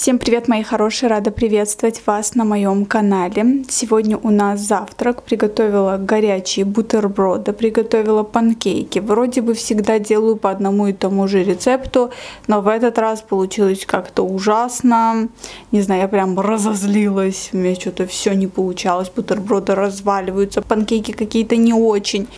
Всем привет, мои хорошие! Рада приветствовать вас на моем канале. Сегодня у нас завтрак. Приготовила горячие бутерброды, приготовила панкейки. Вроде бы всегда делаю по одному и тому же рецепту, но в этот раз получилось как-то ужасно. Не знаю, я прям разозлилась. У меня что-то все не получалось. Бутерброды разваливаются, панкейки какие-то не очень.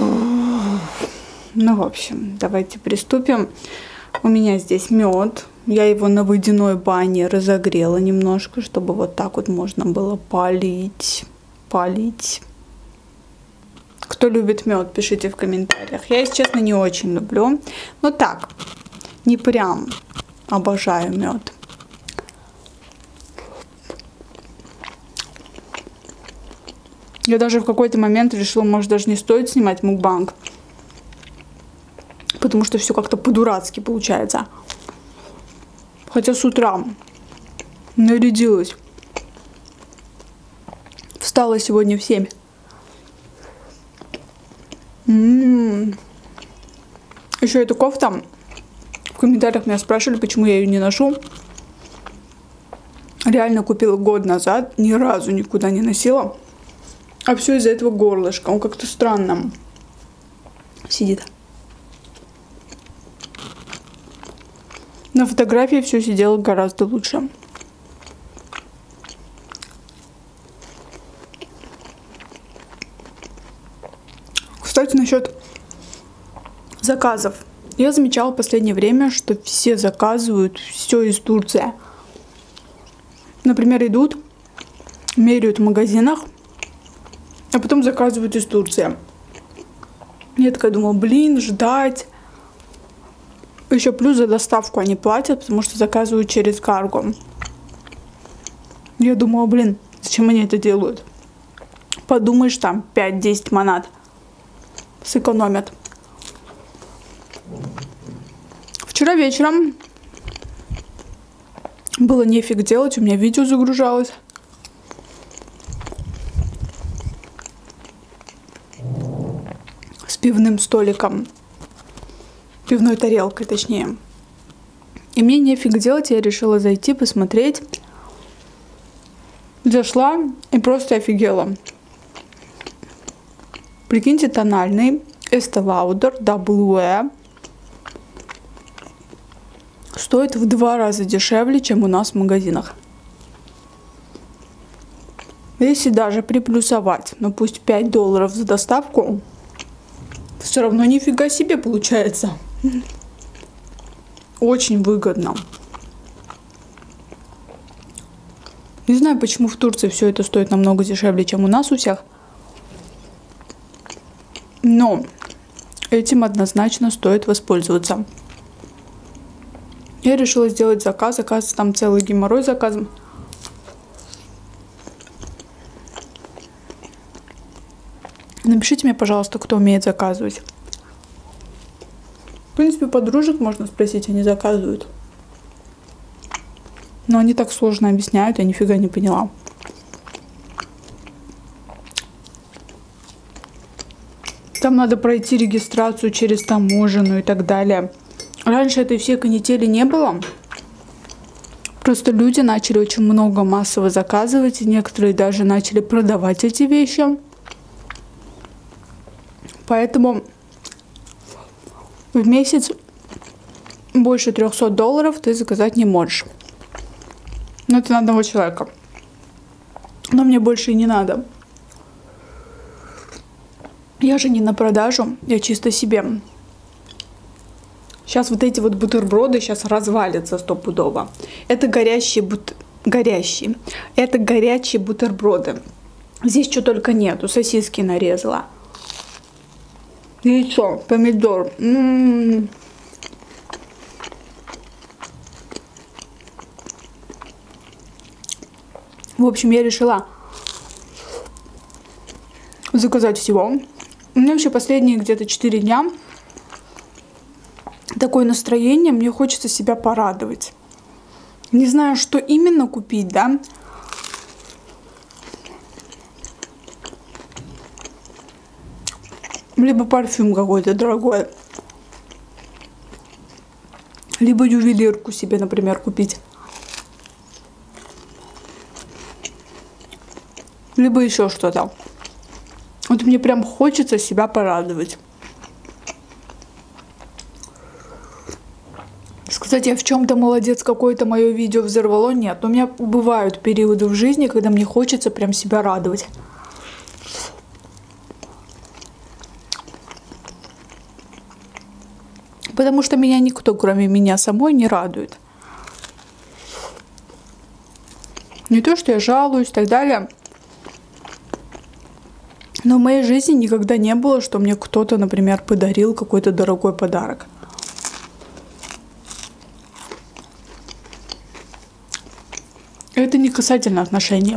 Ну, в общем, давайте приступим. У меня здесь мед. Я его на водяной бане разогрела немножко, чтобы вот так вот можно было полить. Кто любит мед, пишите в комментариях. Я, если честно, не очень люблю. Но так, не прям обожаю мед. Я даже в какой-то момент решила, может, даже не стоит снимать мукбанг. Потому что все как-то по-дурацки получается. Хотя с утра нарядилась. Встала сегодня в 7. Еще эта кофта. В комментариях меня спрашивали, почему я ее не ношу. Реально купила год назад. Ни разу никуда не носила. А все из-за этого горлышка. Он как-то странно сидит. На фотографии все сидело гораздо лучше. Кстати, насчет заказов. Я замечала в последнее время, что все заказывают все из Турции. Например, идут, меряют в магазинах, а потом заказывают из Турции. Я такая думала, блин, ждать. Еще плюс за доставку они платят, потому что заказывают через карго. Я думала, блин, зачем они это делают? Подумаешь, там 5-10 манат сэкономят. Вчера вечером было нефиг делать, у меня видео загружалось. С пивным столиком. Пивной тарелкой, точнее. И мне нефиг делать, я решила зайти, посмотреть. Зашла и просто офигела. Прикиньте, тональный Estee Lauder WE стоит в 2 раза дешевле, чем у нас в магазинах. Если даже приплюсовать, ну пусть $5 за доставку, все равно нифига себе получается. Очень выгодно. Не знаю, почему в Турции все это стоит намного дешевле, чем у нас у всех. Но этим однозначно стоит воспользоваться. Я решила сделать заказ. Оказывается, там целый геморрой с заказом. Напишите мне, пожалуйста, кто умеет заказывать. В принципе, подружек можно спросить, они заказывают. Но они так сложно объясняют, я нифига не поняла. Там надо пройти регистрацию через таможенную и так далее. Раньше этой всей канители не было. Просто люди начали очень много массово заказывать, и некоторые даже начали продавать эти вещи. Поэтому в месяц больше $300 ты заказать не можешь. Но это на одного человека. Но мне больше и не надо. Я же не на продажу, я чисто себе. Сейчас вот эти вот бутерброды сейчас развалятся стопудово. Это горящие бутерброды. Здесь что только нету. Сосиски нарезала. Яйцо, помидор. В общем, я решила заказать всего. У меня вообще последние где-то 4 дня такое настроение, мне хочется себя порадовать. Не знаю, что именно купить, да? Либо парфюм какой-то дорогой. Либо ювелирку себе, например, купить. либо еще что-то. Вот мне прям хочется себя порадовать. Сказать, я в чем-то молодец, какое-то мое видео взорвало, нет. Но у меня бывают периоды в жизни, когда мне хочется прям себя радовать. Потому что меня никто, кроме меня самой, не радует. Не то, что я жалуюсь и так далее. Но в моей жизни никогда не было, что мне кто-то, например, подарил какой-то дорогой подарок. Это не касательно отношений.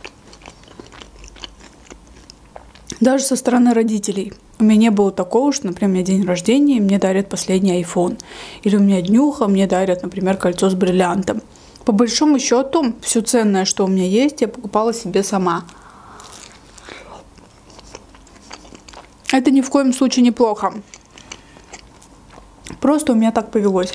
Даже со стороны родителей. У меня не было такого, что, например, у меня день рождения, и мне дарят последний iPhone. Или у меня днюха, мне дарят, например, кольцо с бриллиантом. По большому счету, все ценное, что у меня есть, я покупала себе сама. Это ни в коем случае не плохо. Просто у меня так повелось.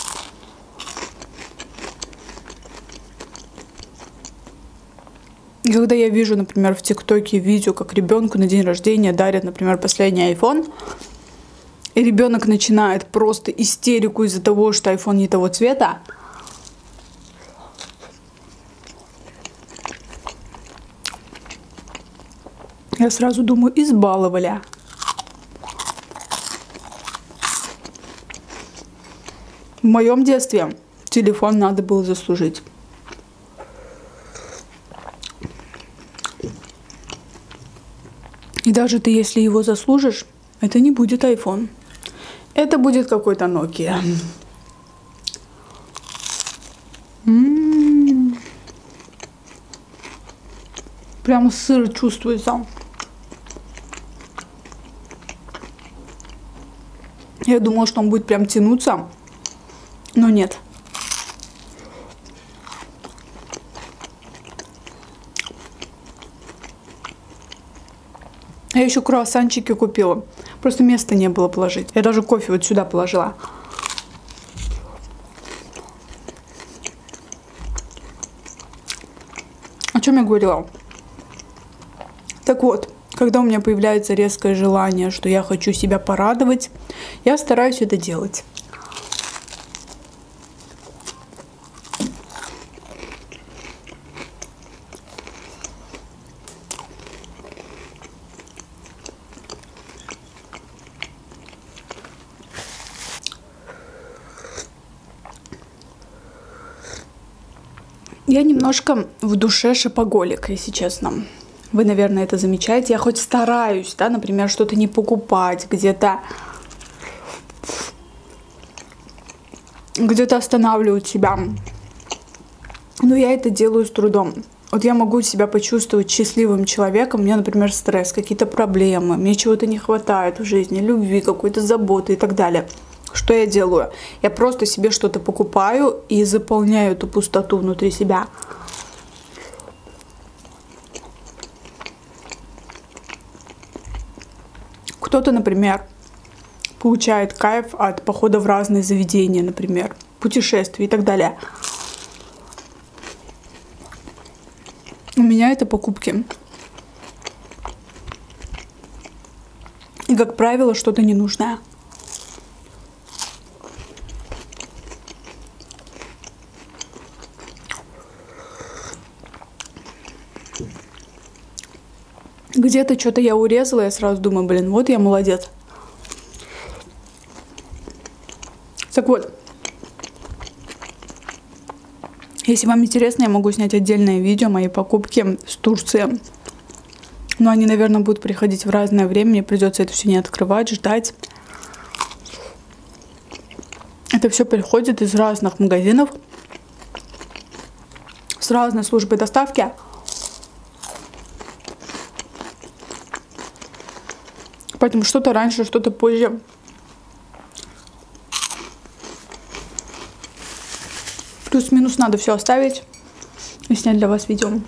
И когда я вижу, например, в ТикТоке видео, как ребенку на день рождения дарят, например, последний iPhone, и ребенок начинает просто истерику из-за того, что iPhone не того цвета, я сразу думаю, избаловали. В моем детстве телефон надо было заслужить. И даже ты, если его заслужишь, это не будет iPhone. Это будет какой-то Nokia. Прям сыр чувствуется. Я думала, что он будет прям тянуться, но нет. Я еще круассанчики купила. Просто места не было положить. Я даже кофе вот сюда положила. О чем я говорила? Так вот, когда у меня появляется резкое желание, что я хочу себя порадовать, я стараюсь это делать. Я немножко в душе шопоголик, если честно. Вы, наверное, это замечаете. Я хоть стараюсь, да, например, что-то не покупать, где-то останавливать себя. Но я это делаю с трудом. Вот я могу себя почувствовать счастливым человеком. У меня, например, стресс, какие-то проблемы, мне чего-то не хватает в жизни, любви, какой-то заботы и так далее. Что я делаю? Я просто себе что-то покупаю и заполняю эту пустоту внутри себя. Кто-то, например, получает кайф от похода в разные заведения, например, путешествий и так далее. У меня это покупки. И, как правило, что-то ненужное. Где-то что-то я урезала, я сразу думаю, блин, вот я молодец. Так вот, если вам интересно, я могу снять отдельное видео моей покупки с Турции. Но они, наверное, будут приходить в разное время, мне придется это все не открывать, ждать. Это все приходит из разных магазинов, с разной службой доставки. Поэтому что-то раньше, что-то позже. Плюс-минус надо все оставить и снять для вас видео.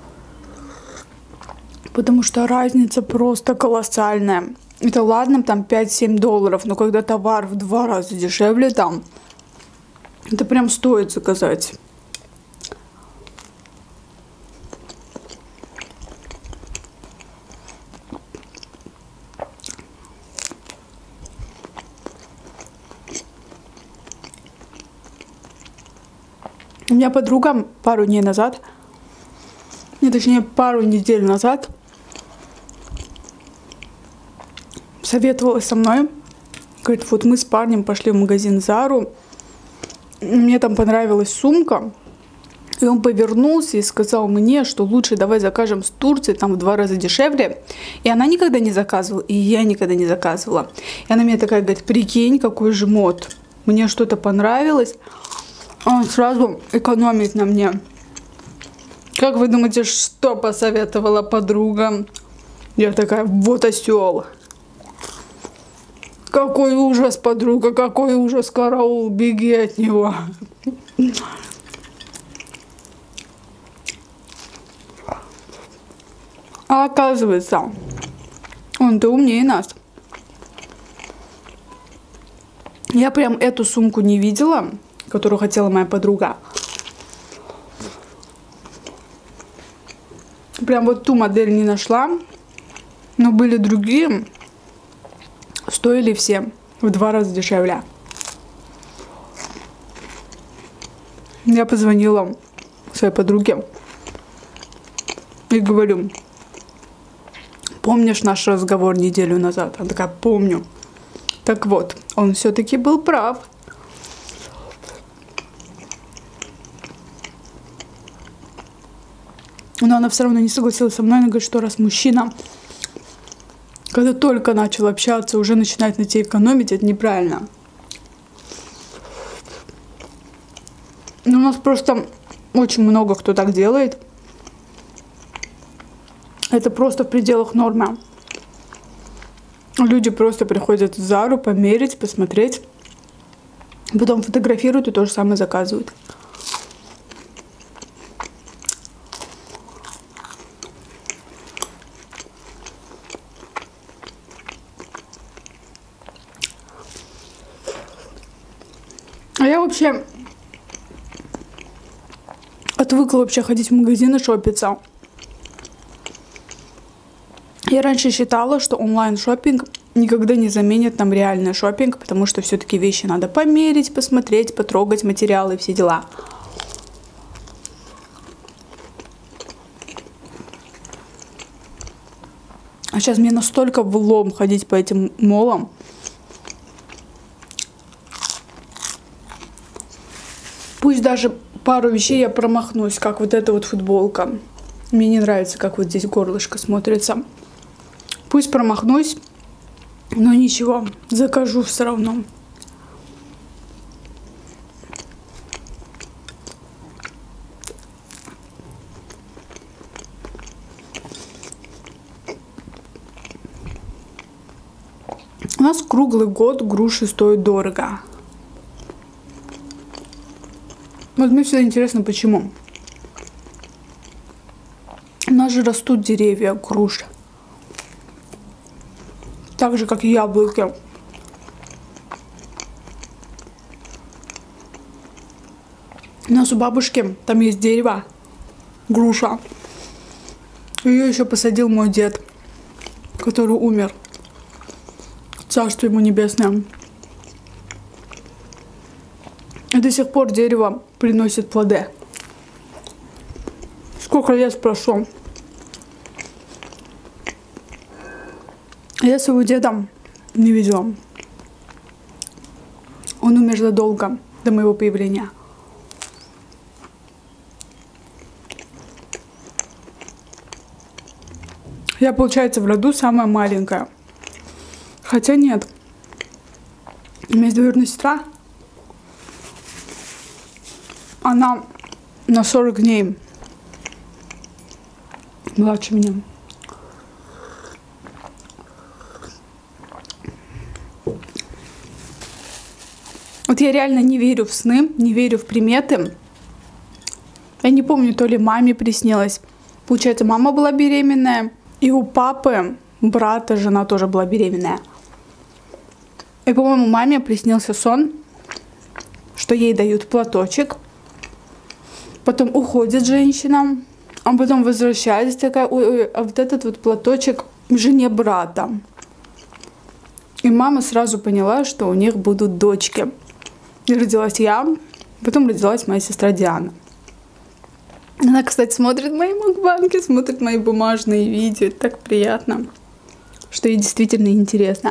Потому что разница просто колоссальная. Это ладно, там 5-7 долларов, но когда товар в 2 раза дешевле там, это прям стоит заказать. У меня подруга пару дней назад, точнее пару недель назад, советовалась со мной. Говорит, вот мы с парнем пошли в магазин Зару. Мне там понравилась сумка. И он повернулся и сказал мне, что лучше давай закажем с Турции, там в 2 раза дешевле. И она никогда не заказывала, и я никогда не заказывала. И она мне такая говорит, прикинь, какой же мод. Мне что-то понравилось. Он сразу экономит на мне. Как вы думаете, что посоветовала подруга? Я такая, вот осел. Какой ужас, подруга, какой ужас, караул, беги от него. А оказывается, он-то умнее нас. Я прям эту сумку не видела, которую хотела моя подруга. Прям вот ту модель не нашла. Но были другие. Стоили все в 2 раза дешевле. Я позвонила своей подруге и говорю, помнишь наш разговор неделю назад? Она такая, помню. Так вот, он все-таки был прав. Но она все равно не согласилась со мной. Она говорит, что раз мужчина, когда только начал общаться, уже начинает на тебе экономить, это неправильно. Но у нас просто очень много кто так делает. Это просто в пределах нормы. Люди просто приходят в Зару померить, посмотреть. Потом фотографируют и то же самое заказывают. А я вообще отвыкла вообще ходить в магазины шопиться. Я раньше считала, что онлайн-шоппинг никогда не заменит нам реальный шоппинг, потому что все-таки вещи надо померить, посмотреть, потрогать материалы, все дела. А сейчас мне настолько влом ходить по этим молам. Пусть даже пару вещей я промахнусь, как вот эта вот футболка. Мне не нравится, как вот здесь горлышко смотрится. Пусть промахнусь, но ничего, закажу все равно. У нас круглый год груши стоят дорого. Вот мне всегда интересно, почему. У нас же растут деревья груш. Так же, как и яблоки. У нас у бабушки там есть дерево, груша. Ее еще посадил мой дед, который умер. Царство ему небесное. И до сих пор дерево приносит плоды. Сколько лет прошло. Я своего деда не видела. Он умер задолго до моего появления. Я, получается, в роду самая маленькая. Хотя нет. У меня есть двоюродная сестра. Она на 40 дней младше меня. Вот я реально не верю в сны, не верю в приметы. Я не помню, то ли маме приснилось. Получается, мама была беременная, и у папы, брата, жена тоже была беременная. И, по-моему, маме приснился сон, что ей дают платочек. Потом уходит женщина, а потом возвращается такая, ой, а вот этот вот платочек жене брата. И мама сразу поняла, что у них будут дочки. И родилась я, Потом родилась моя сестра Диана. Она, кстати, смотрит мои мукбанги, смотрит мои бумажные видео. Это так приятно, что ей действительно интересно.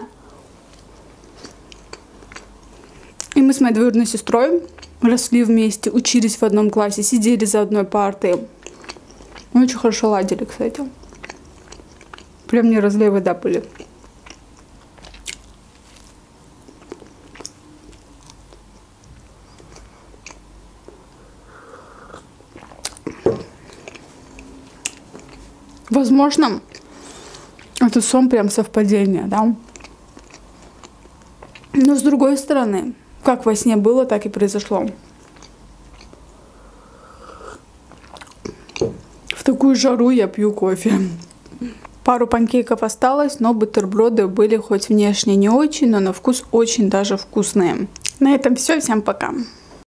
И мы с моей двоюродной сестрой росли вместе, учились в одном классе, сидели за одной партой. Мы очень хорошо ладили, кстати. Прям не разлей вода были. Возможно, это сон прям совпадение, да? Но с другой стороны, как во сне было, так и произошло. В такую жару я пью кофе. Пару панкейков осталось, но бутерброды были хоть внешне не очень, но на вкус очень даже вкусные. На этом все. Всем пока.